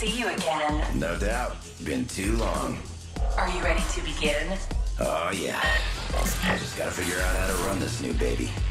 see you again. No doubt. Been too long. Are you ready to begin? Oh, yeah. I just gotta figure out how to run this new baby.